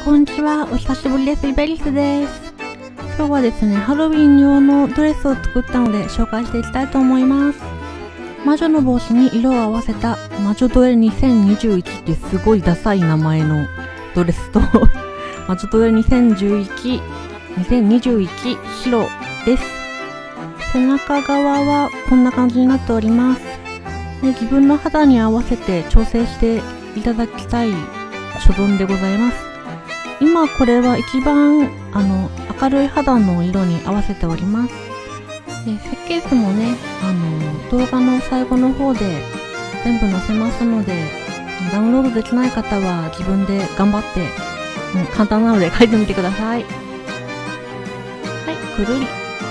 こんにちは、お久しぶりです。イベリスです。今日はですね、ハロウィン用のドレスを作ったので紹介していきたいと思います。魔女の帽子に色を合わせた魔女ドレ2021ってすごいダサい名前のドレスと魔女ドレ2021白です。背中側はこんな感じになっております。で、自分の肌に合わせて調整していただきたい所存でございます。今これは一番明るい肌の色に合わせております。で、設計図もね、動画の最後の方で全部載せますので、ダウンロードできない方は自分で頑張って、簡単なので書いてみてください。はい、くるり。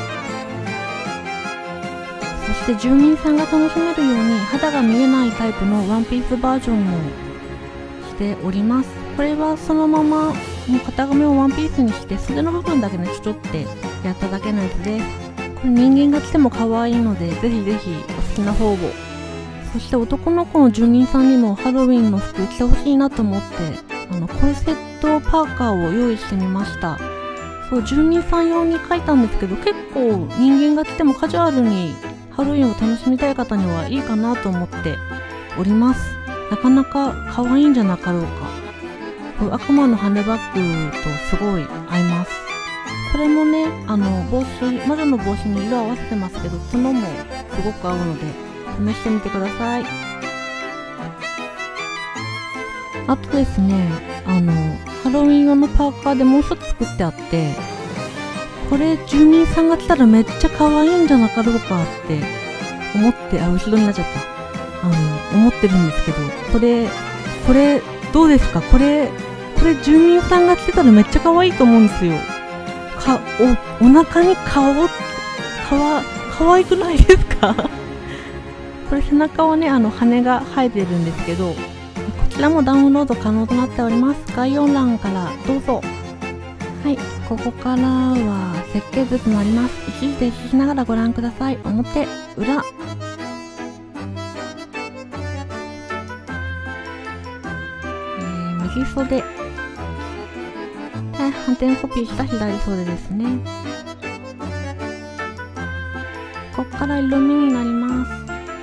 そして住民さんが楽しめるように肌が見えないタイプのワンピースバージョンをしております。これはそのまま型紙をワンピースにして袖の部分だけねちょってやっただけのやつです。これ人間が着ても可愛いのでぜひぜひお好きな方を。そして男の子の住人さんにもハロウィンの服着てほしいなと思ってコルセットパーカーを用意してみました。そう、住人さん用に書いたんですけど、結構人間が着てもカジュアルにハロウィンを楽しみたい方にはいいかなと思っております。なかなか可愛いんじゃなかろうか。悪魔の羽バッグとすごい合います。これもね、帽子、魔女の帽子に色合わせてますけど、角もすごく合うので、試してみてください。あとですね、ハロウィン用のパーカーでもう一つ作ってあって、これ住民さんが来たらめっちゃ可愛いんじゃなかろうかって思って、後ろになっちゃった。思ってるんですけど、これ、どうですか？これ住民さんが着てたらめっちゃ可愛いと思うんですよ。お腹に可愛くないですか？これ背中はね、羽が生えてるんですけど、こちらもダウンロード可能となっております。概要欄からどうぞ。はい、ここからは設計図となります。一時停止しながらご覧ください。表、裏。右袖。反転コピーした左袖ですね。ここから色味になります。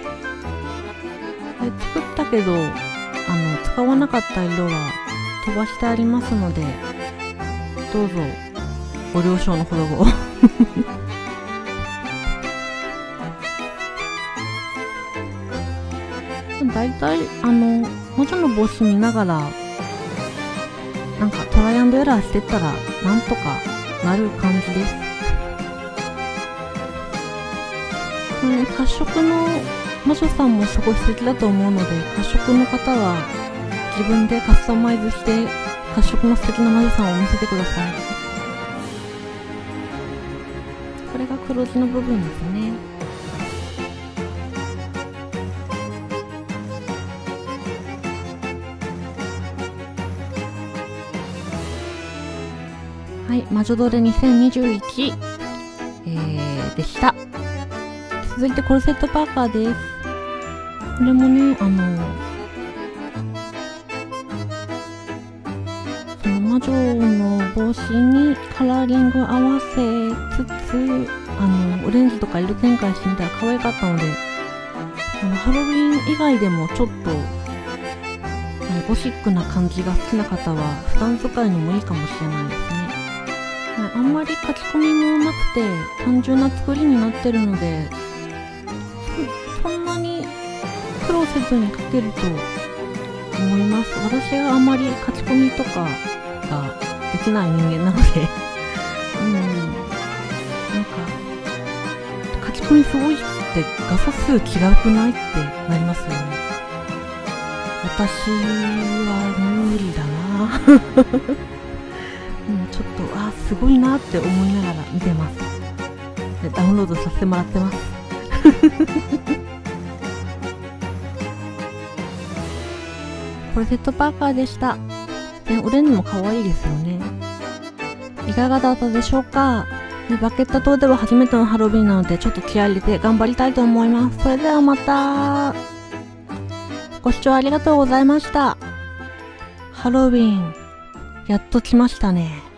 作ったけど、使わなかった色は飛ばしてありますので、どうぞご了承のほどを。だいたい魔女の帽子見ながらなんかトライアンドエラーしてったらなんとかなる感じです。これね、褐色の魔女さんもすごい素敵だと思うので、褐色の方は自分でカスタマイズして褐色の素敵な魔女さんを見せてください。これが黒地の部分ですね。はい、魔女ドレ2021、でした。続いてコルセットパーカーです。これもね、その魔女の帽子にカラーリング合わせつつ、オレンジとか色展開してみたら可愛かったので、ハロウィン以外でもちょっと、ゴシックな感じが好きな方は普段使いにもいいかもしれないですね。あんまり書き込みもなくて単純な作りになってるので、そんなに苦労せずに書けると思います。私はあんまり書き込みとかができない人間なのでなんか書き込みすごいって画素数違くないってなりますよね。私は無理だなちょっとすごいなって思いながら見てます。でダウンロードさせてもらってますコルセットパーカーでした。オレンジも可愛いですよね。いかがだったでしょうか。バケット島では初めてのハロウィンなのでちょっと気合い入れて頑張りたいと思います。それではまた。ご視聴ありがとうございました。ハロウィンやっと来ましたね。